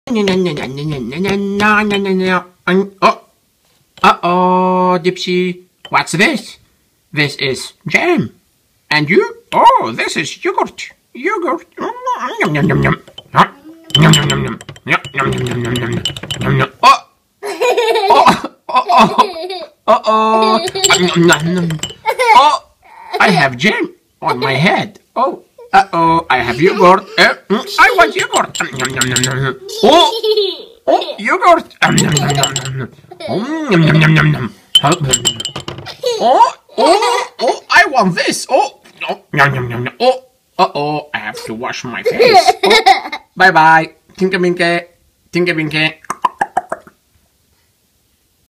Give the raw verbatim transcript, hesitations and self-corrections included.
Oh, uh-oh, Dipsy. What's this? This is jam. And you? Oh, this is yogurt. Yogurt. Yum, yum, yum, yum. Huh? Yum, yum, yum, yum. Yum, yum, yum, yum, yum, yum, yum, yum. Oh! Oh! Oh! Uh-oh! Oh! I have jam on my head. Oh! Uh-oh! I have yogurt. Uh, I want yogurt. Oh! Oh! Yogurt! Oh! Oh! Oh! I want this. Oh! Oh! Oh! Uh-oh! I have to wash my face. Oh. Bye-bye. Tinka Binky. Tinka Binky.